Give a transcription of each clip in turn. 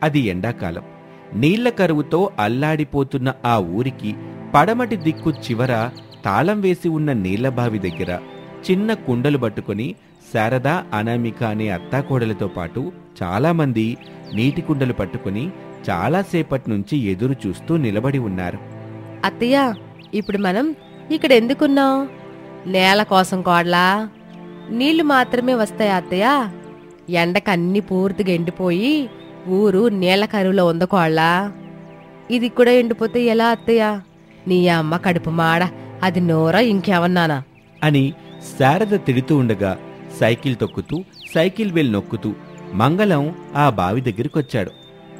అది ఎండాకాలం. నీళ్ల కరువుతో అల్లాడిపోతున్న ఆ ఊరికి పడమటి దిక్కు చివర తాళం వేసి ఉన్న నీళ్లబావి దగ్గర చిన్న కుండలు పట్టుకుని శారద, అనామిక అనే అత్తాకోడలతో పాటు చాలామంది నీటి కుండలు పట్టుకుని చాలాసేపటి నుంచి ఎదురు చూస్తూ నిలబడి ఉన్నారు. అత్తయ్య, ఇప్పుడు మనం ఇక్కడ ఎందుకున్నాం? నేల కోసం కోడలా? నీళ్లు మాత్రమే వస్తాయా అత్తయ్య? ఎండకన్నీ పూర్తిగా ఎండిపోయి ఊరు నీళ్ల కరువులో ఉంది కోడలా. ఇది కూడా ఎండిపోతే ఎలా అత్తయ్య? నీ అమ్మ కడుపు మాడ, అది నోరా ఇంకేమన్నానా అని శారద తిడుతూ ఉండగా సైకిల్ తొక్కుతూ సైకిల్ వేలు నొక్కుతూ మంగళం ఆ బావి దగ్గరికొచ్చాడు.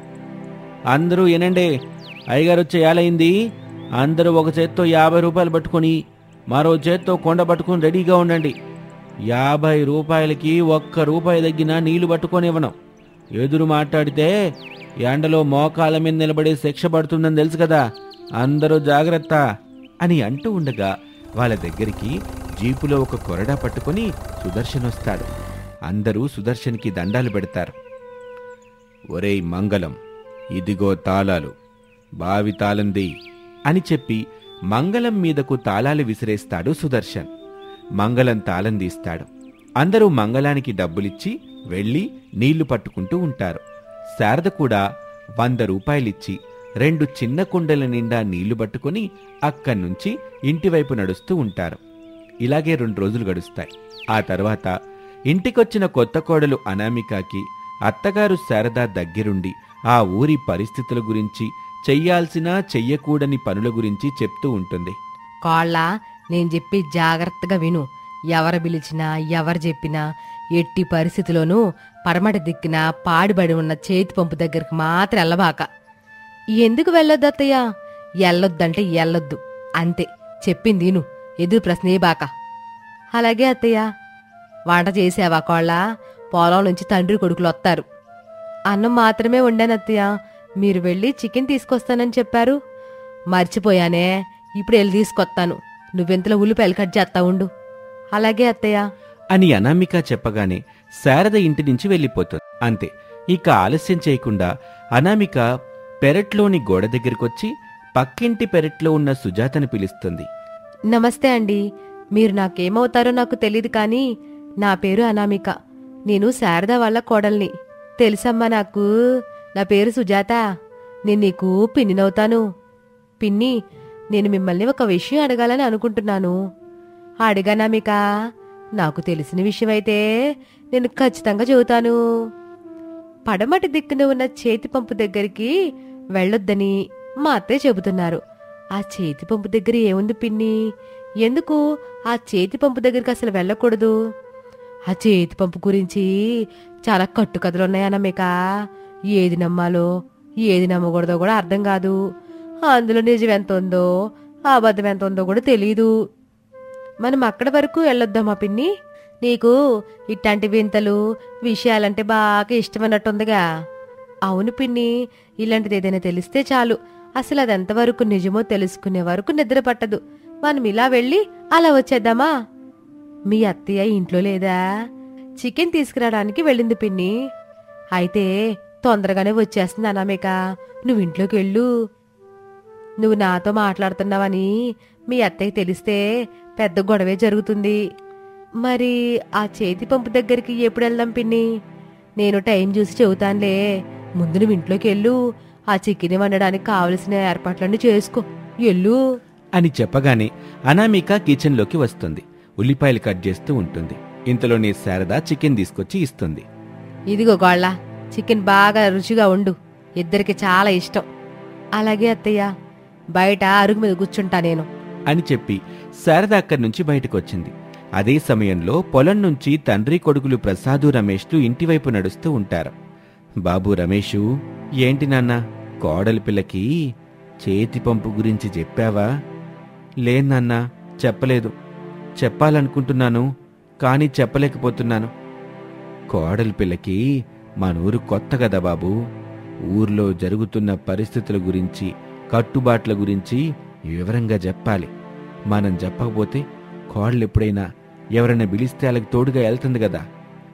అందరూ ఏనండే, అయ్యగారొచ్చే ఏలైంది. అందరూ ఒక చేత్తో 50 రూపాయలు పట్టుకొని మరో చేత్తో కొండ పట్టుకుని రెడీగా ఉండండి. 50 రూపాయలకి 1 రూపాయి తగ్గినా నీళ్లు పట్టుకొనివ్వను. ఎదురు మాట్లాడితే ఎండలో మోకాల మీద నిలబడే శిక్ష పడుతుందని తెలుసు కదా, అందరూ జాగ్రత్త అని అంటూ ఉండగా వాళ్ళ దగ్గరికి జీపులో ఒక కొరడా పట్టుకుని సుదర్శన్ వస్తాడు. అందరూ సుదర్శన్కి దండాలు పెడతారు. ఒరేయ్ మంగళం, ఇదిగో తాళాలు, బావి తాళంది అని చెప్పి మంగళం మీదకు తాళాలు విసిరేస్తాడు సుదర్శన్. మంగళం తాళం తీస్తాడు. అందరూ మంగళానికి డబ్బులిచ్చి వెళ్ళి నీళ్లు పట్టుకుంటూ ఉంటారు. శారద కూడా 100 రూపాయలిచ్చి 2 చిన్న కుండల నిండా నీళ్లు పట్టుకుని అక్కడ్నుంచి ఇంటివైపు నడుస్తూ ఉంటారు. ఇలాగే 2 రోజులు గడుస్తాయి. ఆ తర్వాత ఇంటికొచ్చిన కొత్త కోడలు అనామికకి అత్తగారు శారద దగ్గరుండి ఆ ఊరి పరిస్థితుల గురించి, చెయ్యాల్సిన చెయ్యకూడని పనుల గురించి చెప్తూ ఉంటుంది. కోళ్ళ, నేను చెప్పి జాగ్రత్తగా విను. ఎవరు పిలిచినా ఎవరు చెప్పినా ఎట్టి పరిస్థితిలోనూ పడమటి దిక్కున పాడిబడి ఉన్న చేతి పంపు దగ్గరికి మాత్రం వెళ్ళబాక. ఎందుకు వెళ్ళొద్దు అత్తయ్య? ఎల్లొద్దంటే ఎల్లొద్దు, అంతే. చెప్పింది విను, ఎదురు ప్రశ్నే బాక. అలాగే అత్తయ్య. వంట చేసావా కోళ్ళ? పొలం నుంచి తండ్రి కొడుకులు వస్తారు. అన్నం మాత్రమే వండాను అత్తయ్య. మీరు వెళ్ళి చికెన్ తీసుకొస్తానని చెప్పారు. మర్చిపోయానే, ఇప్పుడు వెళ్ళి తీసుకొస్తాను. నువ్వెంతలో ఉల్లిపాయలు కట్ చేస్తా ఉండు. అలాగే అత్తయ్య అని అనామిక చెప్పగానే శారద ఇంటి నుంచి వెళ్ళిపోతుంది. అంతే. ఇక ఆలస్యం చేయకుండా అనామిక పెరట్లోని గోడ దగ్గరికొచ్చి పక్కింటి పెరట్లో ఉన్న సుజాతని పిలుస్తుంది. నమస్తే అండి. మీరు నాకేమవుతారో నాకు తెలీదు, కానీ నా పేరు అనామిక. నేను శారద వాళ్ళ కోడల్ని. తెలుసమ్మా నాకు. నా పేరు సుజాత. నేను నీకు పిన్నినవుతాను. పిన్ని, నేను మిమ్మల్ని ఒక విషయం అడగాలని అనుకుంటున్నాను. అడిగానామిక. నాకు తెలిసిన విషయమైతే నేను ఖచ్చితంగా చెబుతాను. పడమటి దిక్కున ఉన్న చేతి పంపు దగ్గరికి వెళ్ళొద్దని మా అత్తయ్య చెబుతున్నారు. ఆ చేతి పంపు దగ్గర ఏముంది పిన్ని? ఎందుకు ఆ చేతి పంపు దగ్గరికి అసలు వెళ్ళకూడదు? ఆ చేతి పంపు గురించి చాలా కట్టుకథలున్నాయన్నమేక. ఏది నమ్మాలో ఏది నమ్మకూడదో కూడా అర్థం కాదు. అందులో నిజం ఎంత ఉందో అబద్ధం ఎంత ఉందో కూడా తెలీదు. మనం అక్కడి వరకు వెళ్ళొద్దామా పిన్ని? నీకు ఇట్లాంటి వింతలు విషయాలంటే బాగా ఇష్టమన్నట్టుందిగా. అవును పిన్ని, ఇలాంటిది ఏదైనా తెలిస్తే చాలు. అసలు అదెంతవరకు నిజమో తెలుసుకునే వరకు నిద్ర పట్టదు. మనం ఇలా వెళ్ళి అలా వచ్చేద్దామా? మీ అత్తయ్య ఇంట్లో లేదా? చికెన్ తీసుకురావడానికి వెళ్ళింది పిన్ని. అయితే తొందరగానే వచ్చేస్తుంది అనామిక. నువ్వు ఇంట్లోకి వెళ్ళు. నువ్వు నాతో మాట్లాడుతున్నావని మీ అత్తయ్య తెలిస్తే పెద్ద గొడవే జరుగుతుంది. మరి ఆ చేతి పంపు దగ్గరికి ఎప్పుడు వెళ్దాం పిన్ని? నేను టైం చూసి చెబుతానులే. ముందు నువ్వు ఇంట్లోకి వెళ్ళు. ఆ చికెన్ వండడానికి కావలసిన ఏర్పాట్లన్నీ చేసుకో. ఎల్లు అని చెప్పగానే అనామిక కిచెన్లోకి వస్తుంది. ఉల్లిపాయలు కట్ చేస్తూ ఉంటుంది. ఇంతలోనే శారద చికెన్ తీసుకొచ్చి ఇస్తుంది. ఇదిగో గోళ్ళ, చికెన్ బాగా రుచిగా ఉండు. ఇద్దరికి చాలా ఇష్టం. అలాగే అత్తయ్య. బయట అరుగు మీద కూర్చుంటా నేను అని చెప్పి శారద అక్కడి నుంచి బయటకొచ్చింది. అదే సమయంలో పొలం నుంచి తండ్రి కొడుకులు ప్రసాదు, రమేష్లు ఇంటివైపు నడుస్తూ ఉంటారు. బాబు రమేషు, ఏంటి నాన్న, కోడలి పిల్లకి చేతి పంపు గురించి చెప్పావా? లేదన్నా, చెప్పలేదు. చెప్పాలనుకుంటున్నాను, కానీ చెప్పలేకపోతున్నాను. కోడలి పిల్లకి మనూరు కొత్త కదా బాబు. ఊర్లో జరుగుతున్న పరిస్థితుల గురించి, కట్టుబాట్ల గురించి వివరంగా చెప్పాలి. మనం చెప్పకపోతే కోడలు ఎప్పుడైనా ఎవరైనా పిలిస్తే వాళ్ళకి తోడుగా వెళ్తుంది కదా.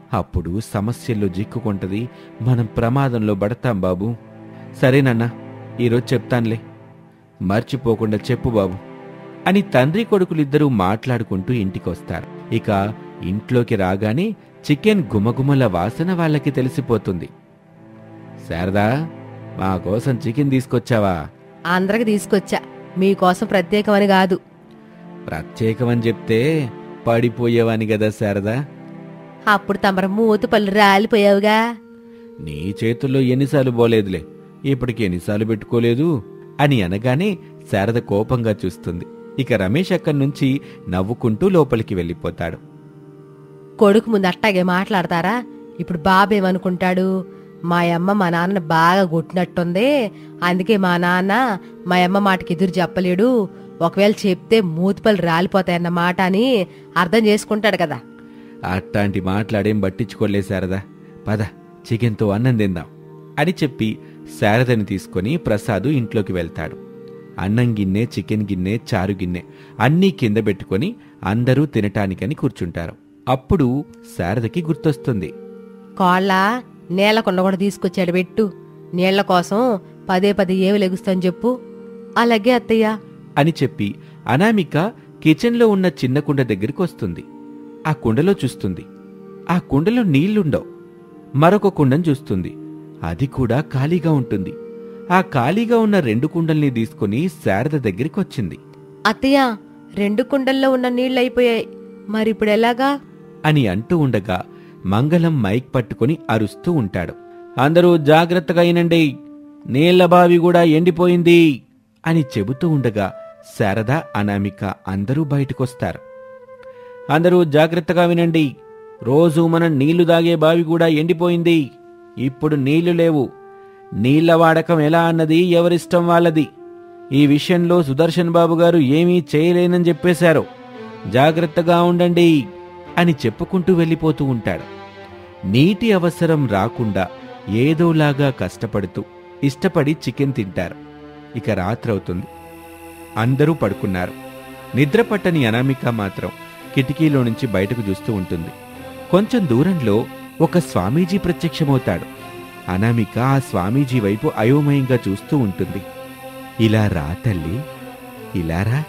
అప్పుడు సమస్యల్లో జిక్కుకుంటది, మనం ప్రమాదంలో పడతాం బాబు. సరేనన్నా, ఈరోజు చెప్తానులే, మర్చిపోకుండా చెప్పు బాబు అని తండ్రి కొడుకులిద్దరూ మాట్లాడుకుంటూ ఇంటికొస్తారు. ఇక ఇంట్లోకి రాగానే చికెన్ గుమగుమల వాసన వాళ్ళకి తెలిసిపోతుంది. శారదా, మా కోసం చికెన్ తీసుకొచ్చావా? అందరికి తీసుకొచ్చా, మీకోసం ప్రత్యేకమని కాదు. ప్రత్యేకమని చెప్తే పడిపోయేవాని కదా శారదా. అప్పుడు తమర మూత పళ్ళు రాలిపోయావుగా. నీ చేతుల్లో ఎన్నిసార్లు పోలేదులే, ఇప్పటికి ఎన్నిసార్లు పెట్టుకోలేదు అని అనగానే శారద కోపంగా చూస్తుంది. ఇక రమేష్ అక్కడి నుంచి నవ్వుకుంటూ లోపలికి వెళ్ళిపోతాడు. కొడుకు ముందు అట్టాగే మాట్లాడతారా? ఇప్పుడు బాబేమనుకుంటాడు? మా అమ్మ మా నాన్న బాగా కొట్టినట్టుంది, అందుకే మా నాన్న మా అమ్మ మాటకి ఎదురు చెప్పలేడు, ఒకవేళ చెప్తే మూతిపళ్ళు రాలిపోతాయన్న మాట అని అర్థం చేసుకుంటాడు కదా. అట్లాంటి మాట్లాడేం పట్టించుకోలే శారదా, పద చికెన్తో అన్నం తిందాం అని చెప్పి శారదని తీసుకుని ప్రసాదు ఇంట్లోకి వెళ్తాడు. అన్నం గిన్నె, చికెన్ గిన్నె, చారు గిన్నె అన్నీ కింద పెట్టుకుని అందరూ తినటానికని కూర్చుంటారు. అప్పుడు శారదకి గుర్తొస్తుంది. కోళ్ళ నీళ్లకుండ కూడా తీసుకొచ్చాడు పెట్టు, నీళ్ల కోసం పదే పదే ఏమి లెగుస్తాను చెప్పు. అలాగే అత్తయ్య అని చెప్పి అనామిక కిచెన్లో ఉన్న చిన్న కుండ దగ్గరికి వస్తుంది. ఆ కుండలో చూస్తుంది. ఆ కుండలో నీళ్లుండవు. మరొక కుండను చూస్తుంది. అది కూడా ఖాళీగా ఉంటుంది. ఆ ఖాళీగా ఉన్న 2 కుండల్ని తీసుకుని శారద దగ్గరికి వచ్చింది. అత్తయ్య, 2 కుండల్లో ఉన్న నీళ్లయిపోయాయి, మరిప్పుడు ఎలాగా అని అంటూ ఉండగా మంగళం మైక్ పట్టుకుని అరుస్తూ ఉంటాడు. అందరూ జాగ్రత్తగా వినండి, నీళ్ల బావి కూడా ఎండిపోయింది అని చెబుతూ ఉండగా శారద, అనామిక అందరూ బయటకొస్తారు. అందరూ జాగ్రత్తగా వినండి, రోజు మనం నీళ్లు దాగే బావి కూడా ఎండిపోయింది. ఇప్పుడు నీళ్లు లేవు. నీళ్ల వాడకం ఎలా అన్నది ఎవరిష్టం వాళ్ళది. ఈ విషయంలో సుదర్శన్ బాబు గారు ఏమీ చేయలేనని చెప్పేశారు. జాగ్రత్తగా ఉండండి అని చెప్పుకుంటూ వెళ్ళిపోతూ ఉంటాడు. నీటి అవసరం రాకుండా ఏదోలాగా కష్టపడుతూ ఇష్టపడి చికెన్ తింటారు. ఇక రాత్రవుతుంది. అందరూ పడుకున్నారు. నిద్రపట్టని అనామిక మాత్రం కిటికీలో నుంచి బయటకు చూస్తూ ఉంటుంది. కొంచెం దూరంలో ఒక స్వామీజీ ప్రత్యక్షమవుతాడు. అనామిక ఆ స్వామీజీ వైపు అయోమయంగా చూస్తూ ఉంటుంది. ఇలా రా తల్లి, ఇలా రా,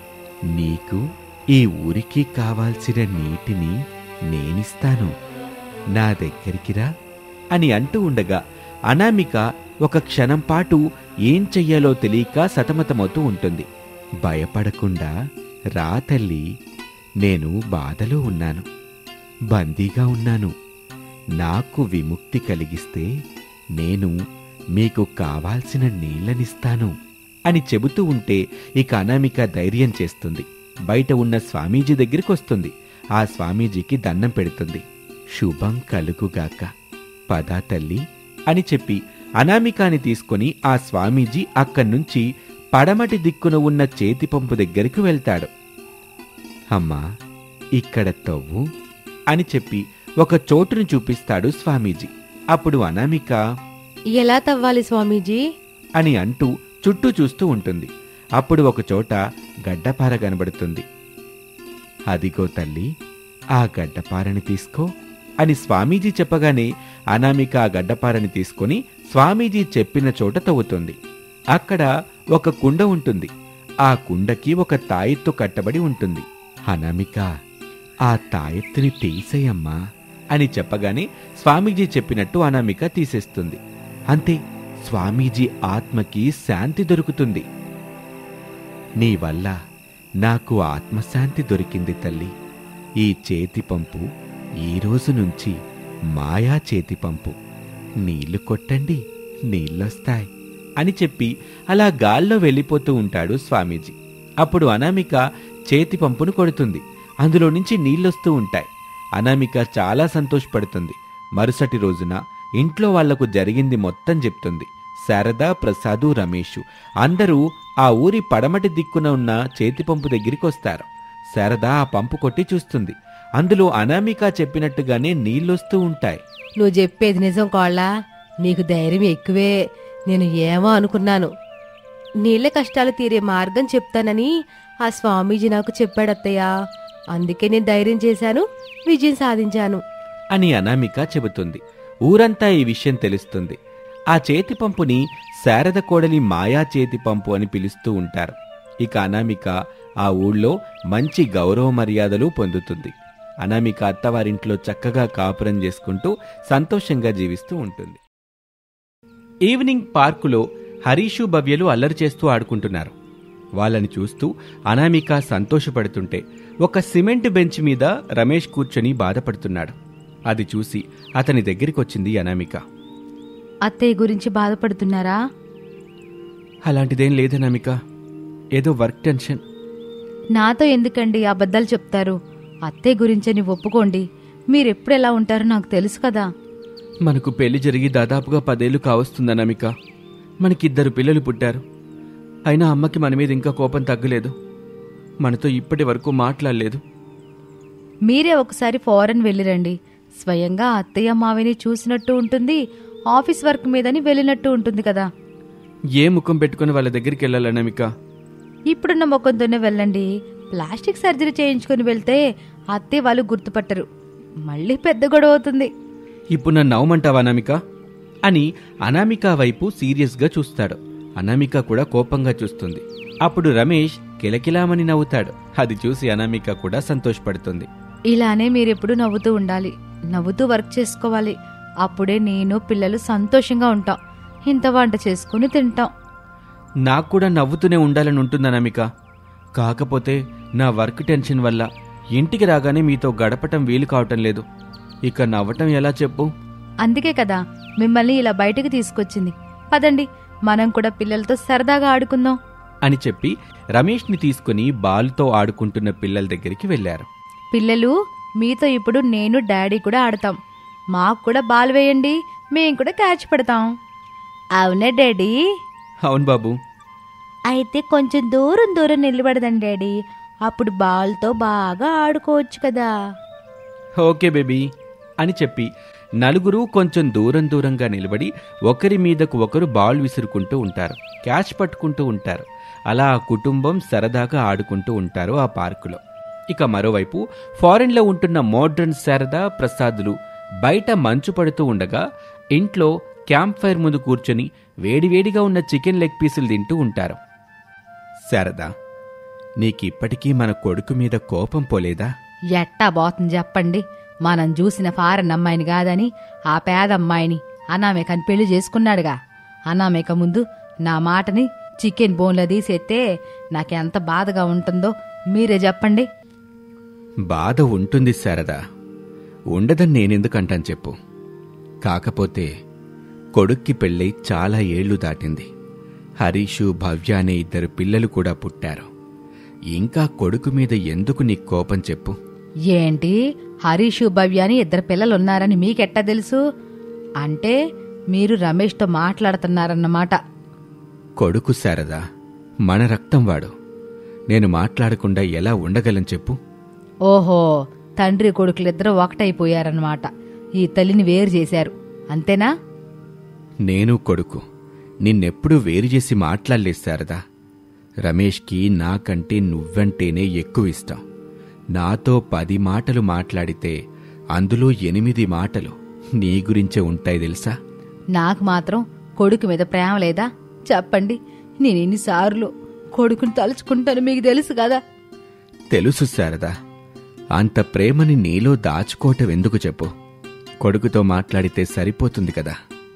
నీకు ఈ ఊరికి కావాల్సిన నీటిని నేనిస్తాను, నా దగ్గరికి రా అని అంటూ ఉండగా అనామిక ఒక క్షణం పాటు ఏం చెయ్యాలో తెలియక సతమతమవుతూ ఉంటుంది. భయపడకుండా రా తల్లి, నేను బాధలో ఉన్నాను, బందీగా ఉన్నాను. నాకు విముక్తి కలిగిస్తే నేను మీకు కావాల్సిన నీళ్లనిస్తాను అని చెబుతూ ఉంటే ఇక అనామిక ధైర్యం చేస్తుంది. బయట ఉన్న స్వామీజీ దగ్గరికొస్తుంది. ఆ స్వామీజీకి దండం పెడుతుంది. శుభం కలుగుగాక, పదా తల్లి అని చెప్పి అనామికాని తీసుకుని ఆ స్వామీజీ అక్కడ్నుంచి పడమటి దిక్కున ఉన్న చేతి పంపు దగ్గరికి వెళ్తాడు. అమ్మా, ఇక్కడ తవ్వు అని చెప్పి ఒక చోటును చూపిస్తాడు స్వామీజీ. అప్పుడు అనామిక ఎలా తవ్వాలి స్వామీజీ అని అంటూ చుట్టూ చూస్తూ ఉంటుంది. అప్పుడు ఒక చోట గడ్డపార కనబడుతుంది. అదిగో తల్లి, ఆ గడ్డపారని తీసుకో అని స్వామీజీ చెప్పగానే అనామిక ఆ గడ్డపారని తీసుకొని స్వామీజీ చెప్పిన చోట తవ్వుతుంది. అక్కడ ఒక కుండ ఉంటుంది. ఆ కుండకి ఒక తాయెత్తు కట్టబడి ఉంటుంది. అనామిక, ఆ తాయెత్తుని తీసేయమ్మా అని చెప్పగానే స్వామీజీ చెప్పినట్టు అనామిక తీసేస్తుంది. అంతే, స్వామీజీ ఆత్మకి శాంతి దొరుకుతుంది. నీ వల్ల నాకు ఆత్మశాంతి దొరికింది తల్లి. ఈ చేతి పంపు ఈ రోజు నుంచి మాయా చేతి పంపు. నీళ్లు కొట్టండి, నీళ్ళొస్తాయి అని చెప్పి అలా గాల్లో వెళ్ళిపోతూ ఉంటాడు స్వామీజీ. అప్పుడు అనామిక చేతి పంపును కొడుతుంది. అందులో నుంచి నీళ్ళొస్తూ ఉంటాయి. అనామిక చాలా సంతోషపడుతుంది. మరుసటి రోజున ఇంట్లో వాళ్లకు జరిగింది మొత్తం చెప్తుంది. శారద, ప్రసాదు, రమేషు అందరూ ఆ ఊరి పడమటి దిక్కున ఉన్న చేతి పంపు దగ్గరికి వస్తారు. శారద ఆ పంపు కొట్టి చూస్తుంది. అందులో అనామిక చెప్పినట్టుగానే నీళ్ళొస్తూ ఉంటాయి. నువ్వు చెప్పేది నిజం కోళ్ళ, నీకు ధైర్యం ఎక్కువే. నేను ఏమో అనుకున్నాను. నీళ్ళ కష్టాలు తీరే మార్గం చెప్తానని ఆ స్వామీజీ నాకు చెప్పాడత్తయ్య. అందుకే నేను ధైర్యం చేశాను, విజయం సాధించాను. అని అనామిక చెబుతుంది. ఊరంతా ఈ విషయం తెలుస్తుంది. ఆ చేతి పంపుని శారద కోడలి మాయా చేతి పంపు అని పిలుస్తూ ఉంటారు. ఇక అనామిక ఆ ఊళ్ళో మంచి గౌరవ మర్యాదలు పొందుతుంది. అనామిక అత్తవారింట్లో చక్కగా కాపురం చేసుకుంటూ సంతోషంగా జీవిస్తూ ఉంటుంది. ఈవినింగ్ పార్కులో హరీషు భవ్యలు అల్లరి చేస్తూ ఆడుకుంటున్నారు. వాళ్ళని చూస్తూ అనామిక సంతోషపడుతుంటే ఒక సిమెంట్ బెంచ్ మీద రమేష్ కూర్చొని బాధపడుతున్నాడు. అది చూసి అతని దగ్గరికొచ్చింది అనామిక. అత్తయ్య గురించి బాధపడుతున్నారా? అలాంటిదేం లేదనామిక, ఏదో వర్క్ టెన్షన్. నాతో ఎందుకండి అబద్ధాలు చెప్తారు? అత్తయ్య గురించని ఒప్పుకోండి. మీరెప్పుడెలా ఉంటారో నాకు తెలుసు కదా. మనకు పెళ్లి జరిగి దాదాపుగా 10 ఏళ్లు కావస్తుందనామిక. మనకిద్దరు పిల్లలు పుట్టారు. అయినా అమ్మకి మన మీద ఇంకా కోపం తగ్గలేదు. మనతో ఇప్పటి వరకు మాట్లాడలేదు. మీరే ఒకసారి ఫారెన్ వెళ్ళిరండి. స్వయంగా అత్తయ్య మావిని చూసినట్టు ఉంటుంది, ఆఫీస్ వర్క్ మీదని వెళ్ళినట్టు ఉంటుంది కదా. ఏ ముఖం పెట్టుకుని వాళ్ళ దగ్గరికి వెళ్ళాలనామిక? ఇప్పుడున్న ముఖంతోనే వెళ్ళండి. ప్లాస్టిక్ సర్జరీ చేయించుకుని వెళ్తే అత్తయ్య వాళ్ళు గుర్తుపట్టరు. మళ్ళీ పెద్ద గొడవ అవుతుంది. ఇప్పుడు నన్ను నవ్వమంటావా అనామిక అని అనామిక వైపు సీరియస్గా చూస్తాడు. అనామిక కూడా కోపంగా చూస్తుంది. అప్పుడు రమేష్ కిలకిలామని నవ్వుతాడు. అది చూసి అనామిక కూడా సంతోషపడుతుంది. ఇలానే మీరెప్పుడు నవ్వుతూ ఉండాలి, నవ్వుతూ వర్క్ చేసుకోవాలి. అప్పుడే నేను పిల్లలు సంతోషంగా ఉంటాం. ఇంత వంట చేసుకుని తింటాం. నాకు కూడా నవ్వుతూనే ఉండాలని ఉంటుంది అనామిక. కాకపోతే నా వర్క్ టెన్షన్ వల్ల ఇంటికి రాగానే మీతో గడపటం వీలు కావటం లేదు. ఇక నవ్వటం ఎలా చెప్పు? అందుకే కదా మిమ్మల్ని ఇలా బయటకు తీసుకొచ్చింది. పదండి, మనం కూడా పిల్లలతో సరదాగా ఆడుకుందాం అని చెప్పి రమేష్ని తీసుకుని బాల్తో ఆడుకుంటున్న పిల్లల దగ్గరికి వెళ్లారు. పిల్లలు, మీతో ఇప్పుడు నేను డాడీ కూడా ఆడతాం. మాకు కూడా బాల్ వేయండి, మేం కూడా క్యాచ్ పెడతాం. అవునా డాడీ? అవును బాబు. అయితే కొంచెం దూరం దూరం నిలబడదండి డాడీ, అప్పుడు బాల్తో బాగా ఆడుకోవచ్చు కదా. ఓకే బేబీ అని చెప్పి నలుగురు కొంచెం దూరంగా నిలబడి ఒకరి మీదకు ఒకరు బాల్ విసురుకుంటూ ఉంటారు, క్యాచ్ పట్టుకుంటూ ఉంటారు. అలా ఆ కుటుంబం సరదాగా ఆడుకుంటూ ఉంటారు ఆ పార్కులో. ఇక మరోవైపు ఫారెన్లో ఉంటున్న మోడ్రన్ శారద ప్రసాదులు బయట మంచు పడుతూ ఉండగా ఇంట్లో క్యాంప్ ఫైర్ ముందు కూర్చొని వేడివేడిగా ఉన్న చికెన్ లెగ్ పీసులు తింటూ ఉంటారు. శారదా, నీకిప్పటికీ మన కొడుకు మీద కోపం పోలేదా? ఎట్టా పోతుంది చెప్పండి. మనం చూసిన ఫారెన్ అమ్మాయిని కాదని ఆ పేదమ్మాయిని అనామేకని పెళ్లి చేసుకున్నాడుగా. అనామేక ముందు నా మాటని చికెన్ బోన్లో తీసేస్తే నాకెంత బాధగా ఉంటుందో మీరే చెప్పండి. బాధ ఉంటుంది శారదా, ఉండదని నేనెందుకంటాను చెప్పు. కాకపోతే కొడుక్కి పెళ్ళై చాలా ఏళ్లు దాటింది. హరీషు, భవ్య అనే 2 పిల్లలు కూడా పుట్టారు. ఇంకా కొడుకు మీద ఎందుకు నీకు కోపం చెప్పు? ఏంటి, హరీషు, భవ్య అని 2 పిల్లలున్నారని మీకెట్టా తెలుసు? అంటే మీరు రమేష్తో మాట్లాడుతున్నారన్నమాట. కొడుకు శారదా, మన రక్తం వాడు. నేను మాట్లాడకుండా ఎలా ఉండగలను చెప్పు? ఓహో, తండ్రి కొడుకులిద్దరూ ఒకటైపోయారన్నమాట. ఈ తల్లిని వేరు చేశారు, అంతేనా? నేను కొడుకు నిన్నెప్పుడూ వేరు చేసి మాట్లాడలేదు శారదా. రమేష్కి నాకంటే నువ్వంటేనే ఎక్కువ ఇష్టం. నాతో 10 మాటలు మాట్లాడితే అందులో 8 మాటలు నీ గురించే ఉంటాయి తెలుసా? నాకు మాత్రం కొడుకు మీద ప్రేమ లేదా చెప్పండి? నేను ఎన్నిసార్లు కొడుకుని తలుచుకుంటాను మీకు తెలుసు కదా. తెలుసు శారదా, అంత ప్రేమని నీలో దాచుకోవటం ఎందుకు చెప్పు? కొడుకుతో మాట్లాడితే సరిపోతుంది కదా.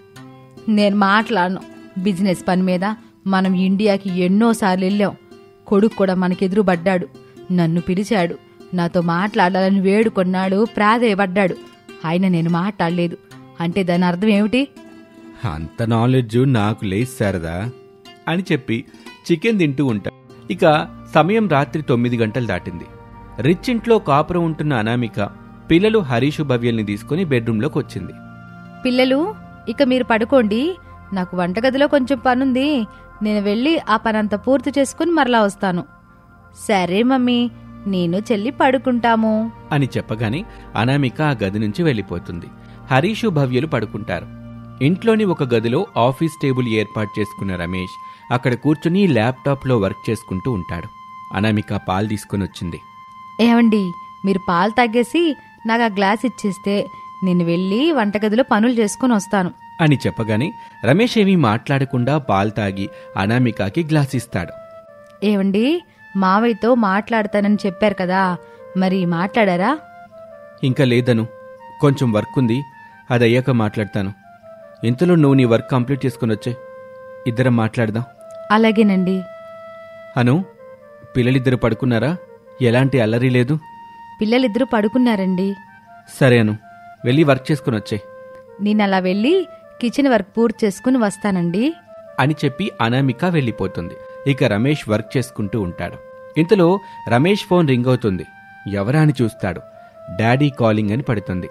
నేను మాట్లాడను. బిజినెస్ పని మీద మనం ఇండియాకి ఎన్నోసార్లు వెళ్ళాం. కొడుకు కూడా మనకెదురు పడ్డాడు, నన్ను పిలిచాడు, నాతో మాట్లాడాలని వేడుకొన్నాడు, ప్రాధేయపడ్డాడు. ఆయన నేను మాట్లాడలేదు అంటే దాని అర్థం ఏమిటి? అంత నాలెడ్జ్ నాకు లేదు శారదా అని చెప్పి చికెన్ తింటూ ఉంటా. ఇక సమయం రాత్రి 9 గంటలు దాటింది. రిచ్ ఇంట్లో కాపురం ఉంటున్న అనామిక పిల్లలు హరీషు, భవ్యల్ని తీసుకుని బెడ్రూమ్లోకి వచ్చింది. పిల్లలు, ఇక మీరు పడుకోండి. నాకు వంటగదిలో కొంచెం పనుంది. నేను వెళ్ళి ఆ పనంతా పూర్తి చేసుకుని మరలా వస్తాను. సరే మమ్మీ, నేను చెల్లి పడుకుంటాము అని చెప్పగానే అనామిక ఆ గది నుంచి వెళ్ళిపోతుంది. హరీషు, భవ్యలు పడుకుంటారు. ఇంట్లోని ఒక గదిలో ఆఫీస్ టేబుల్ ఏర్పాటు చేసుకున్న రమేష్ అక్కడ కూర్చుని ల్యాప్టాప్లో వర్క్ చేసుకుంటూ ఉంటాడు. అనామిక పాలు తీసుకుని వచ్చింది. ఏమండి, మీరు పాలు తాగేసి నాకు ఆ గ్లాస్ ఇచ్చేస్తే నేను వెళ్ళి వంటగదిలో పనులు చేసుకుని వస్తాను. అని చెప్పగానే రమేష్ ఏమీ మాట్లాడకుండా పాలు తాగి అనామికకి గ్లాస్ ఇస్తాడు. ఏవండి, మావయ్యతో మాట్లాడతానని చెప్పారు కదా, మరి మాట్లాడారా? ఇంకా లేదను, కొంచెం వర్క్ ఉంది, అది అయ్యాక మాట్లాడతాను. ఇంతలో నువ్వు నీ వర్క్ కంప్లీట్ చేసుకుని వచ్చే, ఇద్దరం మాట్లాడదాం. అలాగేనండి. అను, పిల్లలిద్దరు పడుకున్నారా? ఎలాంటి అల్లరి లేదు? పిల్లలిద్దరూ పడుకున్నారండి. సరే అను, వెళ్ళి వర్క్ చేసుకుని వచ్చే. నేను అలా వెళ్ళి కిచెన్ వర్క్ పూర్తి చేసుకుని వస్తానండి అని చెప్పి అనామిక వెళ్ళిపోతుంది. ఇక రమేష్ వర్క్ చేసుకుంటూ ఉంటాడు. ఇంతలో రమేష్ ఫోన్ రింగ్ అవుతుంది. ఎవరా అని చూస్తాడు. డాడీ కాలింగ్ అని పడుతుంది.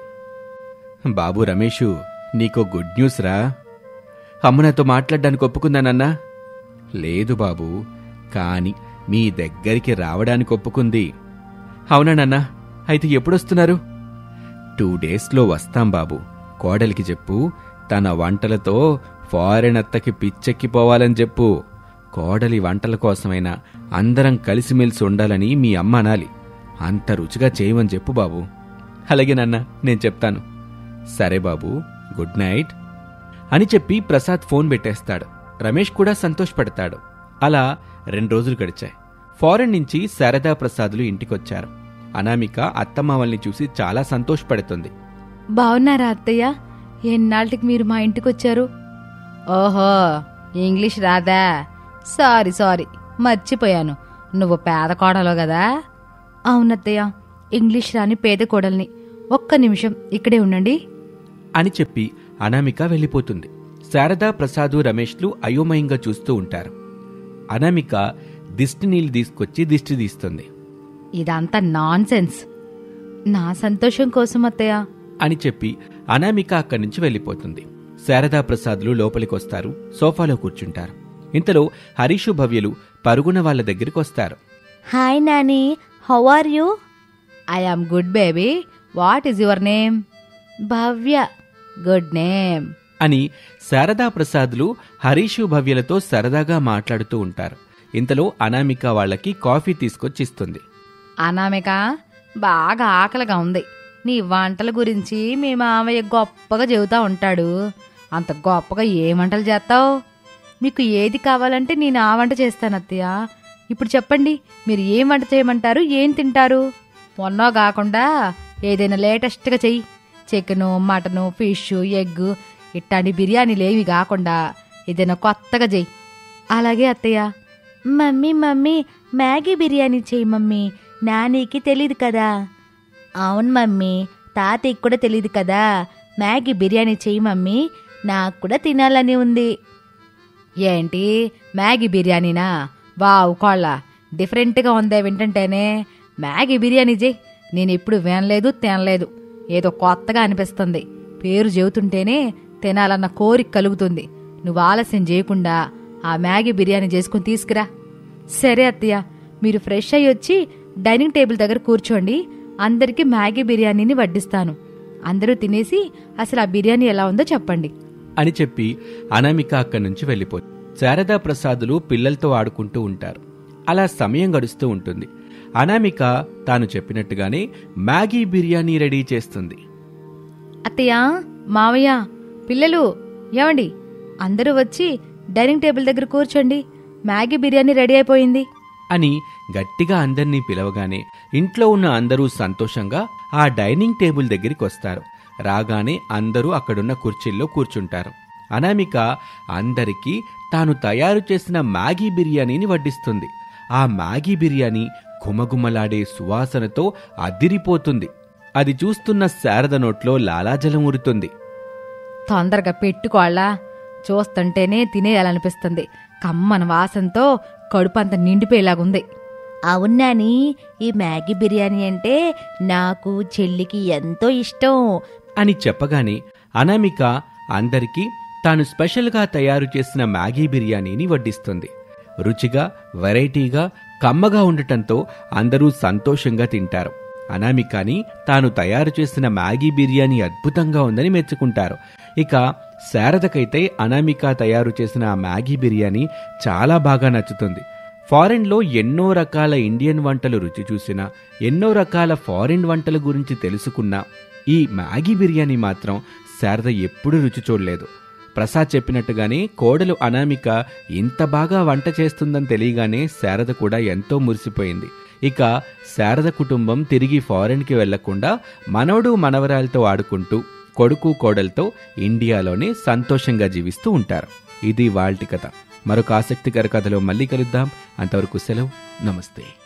బాబు రమేషు, నీకో గుడ్ న్యూస్ రా. అమ్మ నాతో మాట్లాడడానికి ఒప్పుకుందానన్నా? లేదు బాబు, కాని మీ దగ్గరికి రావడానికి ఒప్పుకుంది. అవునా నాన్నా? అయితే ఎప్పుడొస్తున్నారు? 2 డేస్లో వస్తాం బాబు. కోడలికి చెప్పు, తన వంటలతో ఫారెన్ అత్తకి పిచ్చెక్కిపోవాలని చెప్పు. కోడలి వంటల కోసమైనా అందరం కలిసిమెలిసి ఉండాలని మీ అమ్మ అనాలి. అంత రుచిగా చేయమని చెప్పు బాబు. అలాగే నాన్న, నేను చెప్తాను. సరే బాబు, గుడ్ నైట్ అని చెప్పి ప్రసాద్ ఫోన్ పెట్టేస్తాడు. రమేష్ కూడా సంతోషపడతాడు. అలా 2 రోజులు గడిచాయి. ఫారెన్ నుంచి శారదా ప్రసాదులు ఇంటికొచ్చారు. అనామిక అత్తమామల్ని చూసి చాలా సంతోషపడుతుంది. బావున్నారా అత్తయ్య? ఎన్నాళ్ళకి మీరు మా ఇంటికొచ్చారు? ఓహో, ఇంగ్లీష్ రాదా? సారీ, మర్చిపోయాను. నువ్వు పేద కోడలో కదా? అవునత్తయ్య, ఇంగ్లీష్ రాని పేద కోడల్ని. ఒక్క నిమిషం ఇక్కడే ఉండండి అని చెప్పి అనామిక వెళ్ళిపోతుంది. శారదా, ప్రసాదు, రమేష్లు అయోమయంగా చూస్తూ ఉంటారు. అనామిక దిష్టి నీళ్లు తీసుకొచ్చి దిష్టి తీస్తుంది. ఇదంతా నాన్ సెన్స్. నా సంతోషం కోసం అత్తయ్య అని చెప్పి అనామిక అక్కడి నుంచి వెళ్ళిపోతుంది. శారదా, ప్రసాదులు లోపలికొస్తారు. సోఫాలో కూర్చుంటారు. ఇంతలో హరీషు, భవ్యలు పరుగున వాళ్ళ దగ్గరికి వస్తారు. Hi Nani, how are you? I am good baby. What is your name? Bhavya. Good name అని శారదా, ప్రసాదులు హరీషు, భవ్యలతో సరదాగా మాట్లాడుతూ ఉంటారు. ఇంతలో అనామిక వాళ్ళకి కాఫీ తీసుకొచ్చిస్తుంది. అనామిక, బాగా ఆకలిగా ఉంది. నీ వంటల గురించి మీ మామయ్య గొప్పగా చెబుతా ఉంటాడు. అంత గొప్పగా ఏ వంటలు చేస్తావు? మీకు ఏది కావాలంటే నేను ఆ వంట చేస్తాను అత్తయ్య. ఇప్పుడు చెప్పండి, మీరు ఏం వంట చేయమంటారు? ఏం తింటారు? మొన్న కాకుండా ఏదైనా లేటెస్ట్గా చెయ్యి. చికెను, మటను, ఫిష్, ఎగ్ ఇట్లాంటి బిర్యానీలేవి కాకుండా ఏదైనా కొత్తగా చెయ్యి. అలాగే అత్తయ్య. మమ్మీ మ్యాగీ బిర్యానీ చెయ్యి మమ్మీ. నానికి తెలీదు కదా? అవును మమ్మీ, తాతయ్యకి కూడా తెలీదు కదా. మ్యాగీ బిర్యానీ చెయ్యి మమ్మీ, నాకు కూడా తినాలని ఉంది. ఏంటి, మ్యాగీ బిర్యానీనా? వావ్ కోళ్ళ, డిఫరెంట్గా ఉందే వింటుంటేనే. మ్యాగీ బిర్యానీ చెయ్యి. నేను ఎప్పుడు వినలేదు, తినలేదు. ఏదో కొత్తగా అనిపిస్తుంది. పేరు చెబుతుంటేనే తినాలన్న కోరిక కలుగుతుంది. నువ్వు ఆలస్యం చేయకుండా ఆ మ్యాగీ బిర్యానీ చేసుకుని తీసుకురా. సరే అత్తయ్య, మీరు ఫ్రెష్ అయ్యి వచ్చి డైనింగ్ టేబుల్ దగ్గర కూర్చోండి. అందరికీ మ్యాగీ బిర్యానీని వడ్డిస్తాను. అందరూ తినేసి అసలు ఆ బిర్యానీ ఎలా ఉందో చెప్పండి అని చెప్పి అనామిక అక్కడి నుంచి వెళ్ళిపోతుంది. శారదా, ప్రసాదులు పిల్లలతో ఆడుకుంటూ ఉంటారు. అలా సమయం గడుస్తూ ఉంటుంది. అనామిక తాను చెప్పినట్టుగానే మ్యాగీ బిర్యానీ రెడీ చేస్తుంది. అత్తయ్య, మావయ్య, పిల్లలు, ఏమండి, అందరూ వచ్చి డైనింగ్ టేబుల్ దగ్గర కూర్చోండి. మ్యాగీ బిర్యానీ రెడీ అయిపోయింది అని గట్టిగా అందర్నీ పిలవగానే ఇంట్లో ఉన్న అందరూ సంతోషంగా ఆ డైనింగ్ టేబుల్ దగ్గరికి వస్తారు. రాగానే అందరూ అక్కడున్న కుర్చీల్లో కూర్చుంటారు. అనామిక అందరికీ తాను తయారు చేసిన మ్యాగీ బిర్యానీని వడ్డిస్తుంది. ఆ మ్యాగీ బిర్యానీ గుమగుమలాడే సువాసనతో అదిరిపోతుంది. అది చూస్తున్న శారద నోట్లో లాలాజలం ఊరుతుంది. తొందరగా పెట్టుకోళ్ళా, చూస్తుంటేనే తినేయాలనిపిస్తుంది. కమ్మన వాసనతో కడుపంత నిండిపోయేలాగుంది. అవునాని, ఈ మ్యాగీ బిర్యానీ అంటే నాకు, చెల్లికి ఎంతో ఇష్టం అని చెప్పగానే అనామిక అందరికీ తాను స్పెషల్గా తయారు చేసిన మ్యాగీ బిర్యానీని వడ్డిస్తుంది. రుచిగా, వెరైటీగా, కమ్మగా ఉండటంతో అందరూ సంతోషంగా తింటారు. అనామికని తాను తయారు చేసిన మ్యాగీ బిర్యానీ అద్భుతంగా ఉందని మెచ్చుకుంటారు. ఇక శారదకైతే అనామిక తయారు చేసిన ఆ మ్యాగీ బిర్యానీ చాలా బాగా నచ్చుతుంది. ఫారెన్లో ఎన్నో రకాల ఇండియన్ వంటలు రుచి చూసినా, ఎన్నో రకాల ఫారిన్ వంటల గురించి తెలుసుకున్నా ఈ మ్యాగీ బిర్యానీ మాత్రం శారద ఎప్పుడూ రుచి చూడలేదు. ప్రసాద్ చెప్పినట్టుగానే కోడలు అనామిక ఇంత బాగా వంట చేస్తుందని తెలియగానే శారద కూడా ఎంతో మురిసిపోయింది. ఇక శారద కుటుంబం తిరిగి ఫారెన్కి వెళ్లకుండా మనవడు మనవరాలతో ఆడుకుంటూ కొడుకు కోడలతో ఇండియాలోనే సంతోషంగా జీవిస్తూ ఉంటారు. ఇది వాల్టి కథ. మరొక ఆసక్తికర కథలో మళ్ళీ కలుద్దాం. అంతవరకు సెలవు. నమస్తే.